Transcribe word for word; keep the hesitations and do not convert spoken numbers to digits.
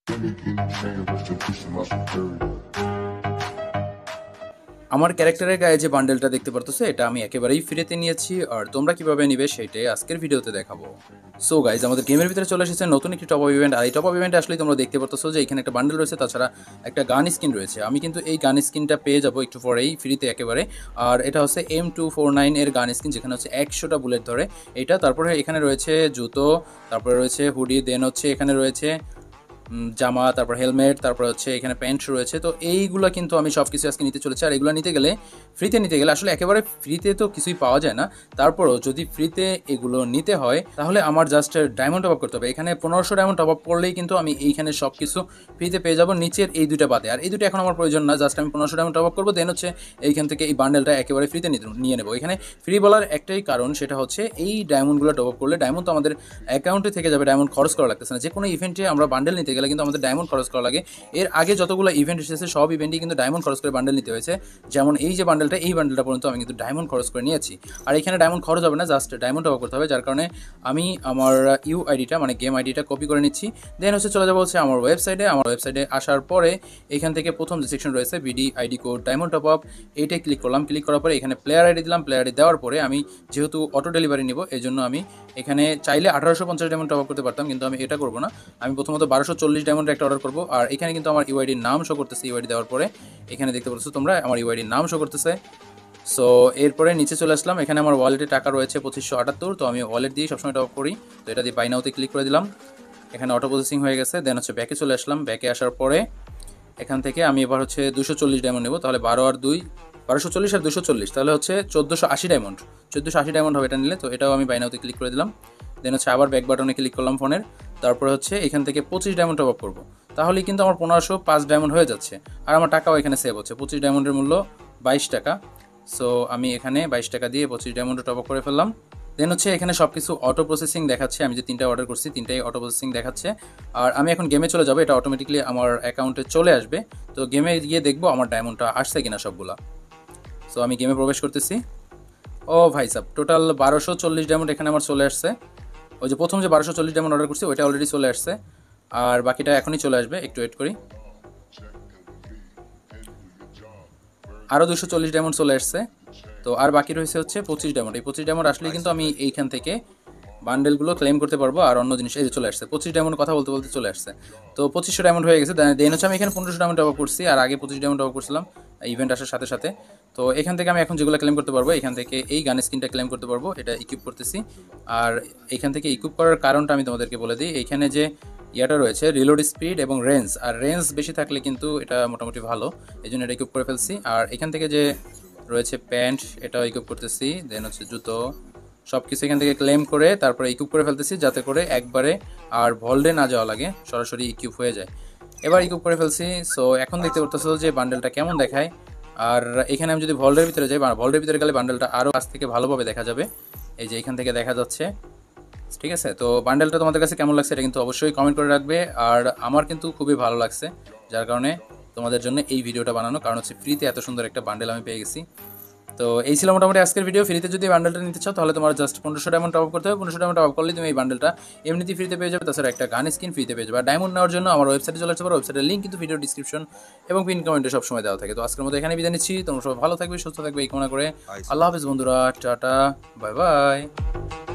আমার ক্যারেক্টারের গায়ে যে বান্ডেলটা দেখতে পারতেছো এটা আমি একেবারেই ফ্রিতে নিয়েছি, আর তোমরা কিভাবে নিবে সেটাই আজকের ভিডিওতে দেখাবো। সো গাইজ, আমাদের গেমের ভিতরে চলে এসেছে নতুন একটি টপ আপ ইভেন্ট, আর এই টপ আপ ইভেন্টে আসলে তোমরা দেখতে পারতেছো যে এখানে একটা বান্ডেল রয়েছে, তাছাড়া একটা গান স্কিন রয়েছে। আমি কিন্তু এই গান স্কিনটা পেয়ে যাবো একটু পরেই ফ্রিতে একেবারে, আর এটা হচ্ছে এম টু ফোর নাইন এর গান স্কিন, যেখানে হচ্ছে একশোটা বুলেট ধরে এটা। তারপরে এখানে রয়েছে জুতো, তারপরে রয়েছে হুডি, দেন হচ্ছে এখানে রয়েছে জামা, তারপর হেলমেট, তারপর হচ্ছে এখানে প্যান্ট রয়েছে। তো এইগুলো কিন্তু আমি সব কিছু আজকে নিতে চলেছি, আর এগুলো নিতে গেলে ফ্রিতে নিতে গেলে আসলে একেবারে ফ্রিতে তো কিছুই পাওয়া যায় না। তারপরও যদি ফ্রিতে এগুলো নিতে হয় তাহলে আমার জাস্ট ডায়মন্ড টপ আপ করতে হবে। এখানে পনেরোশো ডায়মন্ড টপ আপ করলেই কিন্তু আমি এইখানে সব কিছু ফ্রিতে পেয়ে যাবো, নিচের এই দুইটা বাদে। আর এই দুটো এখন আমার প্রয়োজন না, জাস্ট আমি পনেরোশো ডায়মন্ড টপ আপ করবো, দেন হচ্ছে এইখান থেকে এই বান্ডেলটা একেবারে ফ্রিতে নিয়ে নেবো। এখানে ফ্রি বলার একটাই কারণ, সেটা হচ্ছে এই ডায়মন্ডগুলো টপ আপ করলে ডায়মন্ড তো আমাদের অ্যাকাউন্টে থেকে যাবে, ডায়মন্ড খরচ করা লাগতেছে না। যে কোনো ইভেন্টে আমরা বান্ডেল নিতে গেলে কিন্তু আমাদের ডায়মন্ড খরচ করা লাগে। এর আগে যতগুলো ইভেন্ট এসেছে সব ইভেন্টই কিন্তু ডায়মন্ড খরচ করে বান্ডেল নিতে হয়েছে, যেমন এই যে বান্ডেলটা, এই বান্ডেলটা পর্যন্ত আমি কিন্তু ডায়মন্ড খরচ করে নিয়েছি। আর এখানে ডায়মন্ড খরচ হবে না, জাস্ট ডায়মন্ড টপ আপ করতে হবে, যার কারণে আমি আমার ইউ আইডিটা মানে গেম আইডিটা কপি করে নিচ্ছি। দেন হচ্ছে চলে যাবো হচ্ছে আমার ওয়েবসাইটে। আমার ওয়েবসাইটে আসার পরে এখান থেকে প্রথম যে সেকশন রয়েছে BD ID code diamond top up, এইটাই ক্লিক করলাম। ক্লিক করার পরে এখানে প্লেয়ার আইডি দিলাম। প্লেয়ার আইডি দেওয়ার পরে আমি যেহেতু অটো ডেলিভারি নিব, এই জন্য আমি এখানে চাইলে আঠারোশো পঞ্চাশ ডায়মন্ড টপ আপ করতে পারতাম, কিন্তু আমি এটা করবো না। আমি প্রথমত বারোশো চল্লিশ ডায়মন্ড একটা অর্ডার করবো। আর এখানে কিন্তু আমার ইউআইডির নাম শো করতেছে। ইউআইডি দেওয়ার পরে এখানে দেখতে পাচ্ছ তোমরা আমার ইউআইডির নাম শো করতেছে। সো এরপরে নিচে চলে আসলাম। এখানে আমার ওয়ালেটে টাকা রয়েছে পঁচিশশো আটাত্তর, তো আমি ওয়ালেট দিয়ে সবসময় টপ করি, তো এটা দিয়ে বাই নাওতে ক্লিক করে দিলাম। এখানে অটো প্রসেসিং হয়ে গেছে। দেন হচ্ছে ব্যাকে চলে আসলাম। ব্যাকে আসার পরে এখান থেকে আমি এবার হচ্ছে দুশো চল্লিশ ডায়মন্ড নেবো, তাহলে বারো আর দুই বারোশো চল্লিশ আর দুশো চল্লিশ, তাহলে হচ্ছে চোদ্দোশো আশি ডায়মন্ড চোদ্দোশো আশি ডায়মন্ড হবে এটা নিলে। তো এটাও আমি বাই নাওতে ক্লিক করে দিলাম। দেন হচ্ছে আবার ব্যাক বাটনে ক্লিক করলাম ফোনের। তারপরে হচ্ছে এখান থেকে পঁচিশ ডায়মন্ড টপ আপ করবো, তাহলেই কিন্তু আমার পনেরোশো পাঁচ ডায়মন্ড হয়ে যাচ্ছে, আর আমার টাকাও এখানে সেভ হচ্ছে। পঁচিশ ডায়মন্ডের মূল্য বাইশ টাকা। সো আমি এখানে বাইশ টাকা দিয়ে পঁচিশ ডায়মন্ড টপ আপ করে ফেললাম। দেন হচ্ছে এখানে সব কিছু অটো প্রসেসিং দেখাচ্ছে। আমি যে তিনটা অর্ডার করছি তিনটাই অটো প্রসেসিং দেখাচ্ছে। আর আমি এখন গেমে চলে যাবো, এটা অটোমেটিকলি আমার অ্যাকাউন্টে চলে আসবে। তো গেমে গিয়ে দেখবো আমার ডায়মন্ডটা আসছে কিনা সবগুলা। সো আমি গেমে প্রবেশ করতেছি। ও ভাই সাব, টোটাল বারোশো চল্লিশ ডায়মন্ড এখানে আমার চলে আসছে। ওই যে প্রথম যে বারোশো চল্লিশ ডায়মন্ড অর্ডার করছি ওইটা অলরেডি চলে আসছে, আর বাকিটা এখনই চলে আসবে, একটু ওয়েট করি। আরও দুশো চল্লিশ ডায়মন্ড চলে আসছে। তো আর বাকি রয়েছে হচ্ছে পঁচিশ ডায়মন্ড। এই পঁচিশ ডায়মন্ড আসলেই কিন্তু আমি এইখান থেকে বান্ডেলগুলো ক্লেম করতে পারবো, আর অন্য জিনিস এই যে চলে আসছে। পঁচিশ ডায়মন্ড কথা বলতে বলতে চলে আসছে। তো পঁচিশশো ডায়মন্ড হয়ে গেছে। দেন হচ্ছে আমি এখানে পনেরোশো ডায়মন্ড টপ আপ করছি, আর আগে পঁচিশ ডায়মন্ড টপ আপ করছিলাম ইভেন্ট আসার সাথে সাথে। তো এখান থেকে আমি এখন যেগুলো ক্লেম করতে পারবো, এখান থেকে এই গান স্কিনটা ক্লেম করতে পারবো, এটা ইকুইপ করতেছি। আর এখান থেকে ইকুইপ করার কারণটা আমি তোমাদেরকে বলে দিই। এইখানে যে ইয়াটা রয়েছে রিলোড স্পিড এবং রেঞ্জ, আর রেঞ্জ বেশি থাকলে কিন্তু এটা মোটামুটি ভালো, এই জন্য এটা ইকুইপ করে ফেলছি। আর এখান থেকে যে রয়েছে প্যান্ট, এটাও ইকুইপ করতেছি। দেন হচ্ছে জুতো, সব কিছু এখান থেকে ক্লেম করে তারপরে ইকুইপ করে ফেলতেছি, যাতে করে একবারে আর ভল্ডে না যাওয়া লাগে, সরাসরি ইকুইপ হয়ে যায়। এবার ইকুইপ করে ফেলছি। সো এখন দেখতে পারতেছো যে বান্ডেলটা কেমন দেখায়। আর এখানে আমি যদি ভল্ডের ভিতরে যাই, ভল্ডের ভিতরে গেলে বান্ডেলটা আরও কাছ থেকে ভালোভাবে দেখা যাবে। এই যে এখান থেকে দেখা যাচ্ছে, ঠিক আছে। তো বান্ডেলটা তোমাদের কাছে কেমন লাগছে এটা কিন্তু অবশ্যই কমেন্ট করে রাখবে। আর আমার কিন্তু খুবই ভালো লাগছে, যার কারণে তোমাদের জন্য এই ভিডিওটা বানানো, কারণ হচ্ছে ফ্রিতে এত সুন্দর একটা বান্ডেল আমি পেয়ে গেছি। তো এই ছিল মোটামুটি আজকের ভিডিও। ফ্রিতে যদি বান্ডেলটা নিতে চাও তাহলে তোমার জাস্ট পনেরোশো ডায়মন্ড টপ আপ করতে হবে। পনেরোশো ডায়মন্ড টপ আপ করলে তুমি এই বান্ডেলটা এমনিতেই ফ্রিতে পেয়ে যাবে, তাছাড়া একটা গান স্কিন ফ্রিতে পেয়ে যাবে। আর ডায়মন্ড নেওয়ার জন্য আমার ওয়েবসাইটে চলে আসতে পারো। ওয়েবসাইটের লিঙ্ক কিন্তু ভিডিও ডিসক্রিপশন এবং পিন কমেন্টে সবসময় দেওয়া থাকে। তো আজকের মতো এখানে বিদায় নিচ্ছি। তোমরা সবাই ভালো থাকবে, সুস্থ থাকবে এই কামনা করে আল্লাহ হাফেজ বন্ধুরা, টাটা, বাই বাই।